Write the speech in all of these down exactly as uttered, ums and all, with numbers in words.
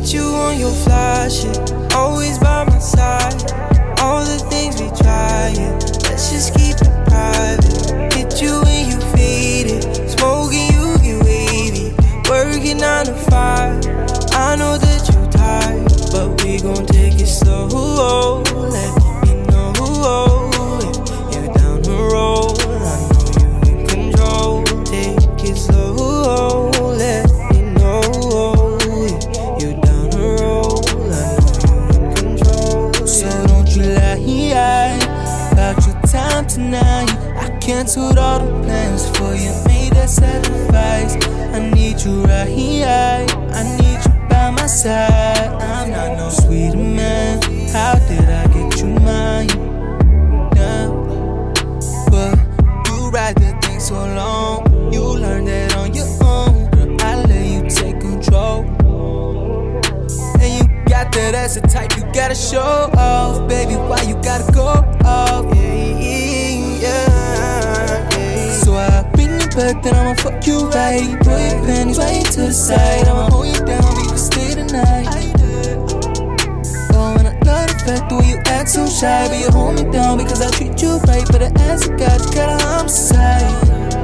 get you on your fly shit, always by my side. All the things we try, yeah, let's just keep it private. Hit you when you fade it, smoking you get wavy, working nine to five. I know that you tired, but we gon' take it slow. Let me know if you're down the road. I know you in control. Take it slow. Let me know if you're down the road. I know you in control. So don't you lie about your time tonight. I canceled all the plans for you, made that sacrifice. I need you right here. I need you by my side. I'm not no sweeter man. How did I get you mine? Yeah. But you ride that thing so long, you learned that on your own. Girl, I let you take control. And you got that ass, the type you gotta show off. Baby, why you gotta go off? Yeah, yeah, yeah. So I bring you back, then I'ma fuck you right. Put your panties right to the side. I'ma hold you down, we can stay tonight. Oh, and I love the fact the way you act so shy, but you hold me down because I treat you right. But the ass I got, you got a homicide.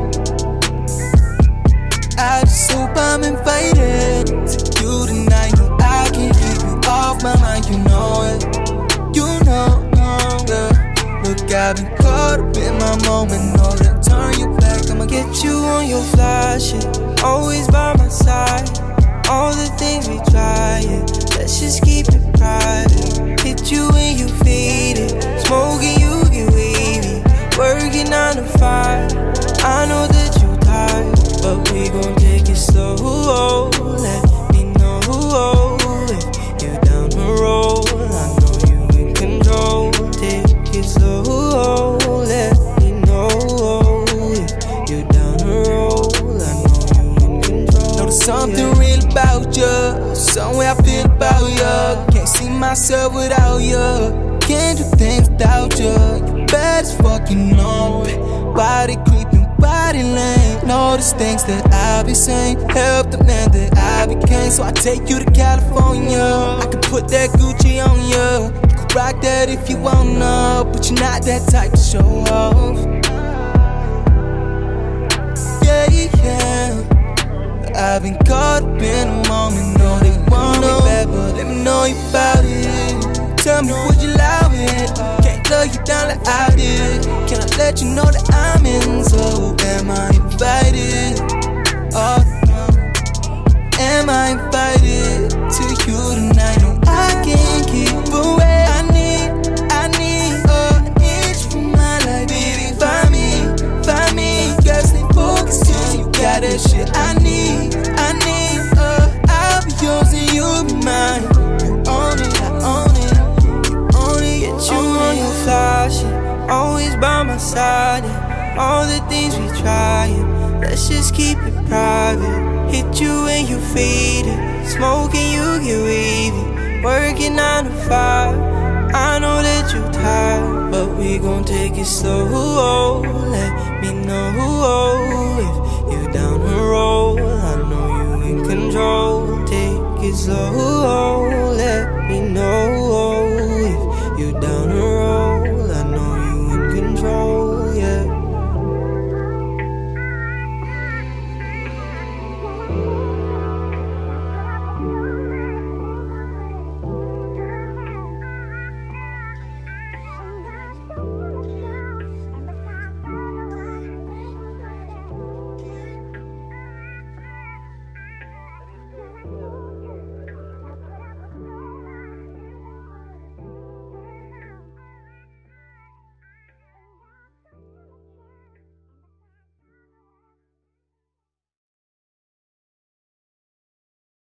I just hope I'm invited to you tonight. No, I can't keep you off my mind, you know it. You know, yeah. Look, I've been caught up in my moment. No, to turn you back, I'ma get you on your fly shit, always by my side. All the things we try, yeah, let's just keep it private. Hit you when you fade it, smoking you get wavy, working nine to five. I know that you tired, but we gon' take it slow. Let me know if you're down the road. I know you in control. Take it slow. Let me know if you're down the road. I know you in control. Know there's something real about you, some way I feel about you. Can't see myself without you, can't do things without you. You bad as fuck, you know it. Body creeping, body lame. Notice things that I be saying, help the man that I became. So I take you to California, I can put that Gucci on you. You can rock that if you wanna, but you're not that type to show off. Yeah, yeah. I've been caught up in a moment. No, they want me back, but let me know you about it. Tell me, would you allow it? Can't love you down like I did. Can I let you know that I'm in? So am I invited? Oh no. Am I invited to you tonight? No, I can't keep away. I need, I need, oh, I need you for my life. Baby, find me, find me. Girl, stay focused, yeah, you got that shit I need. I need, uh, I'll be yours and you'll be mine. You own it, I own it. You own it, get you on your fly shit, always by my side. Yeah. All the things we try, yeah, let's just keep it private. Hit you when you fade it, smoking you get wavy, working nine to five. I know that you tired, but we gon' take it slow. Let me know if you're down the road. I know you in control. Take it slow.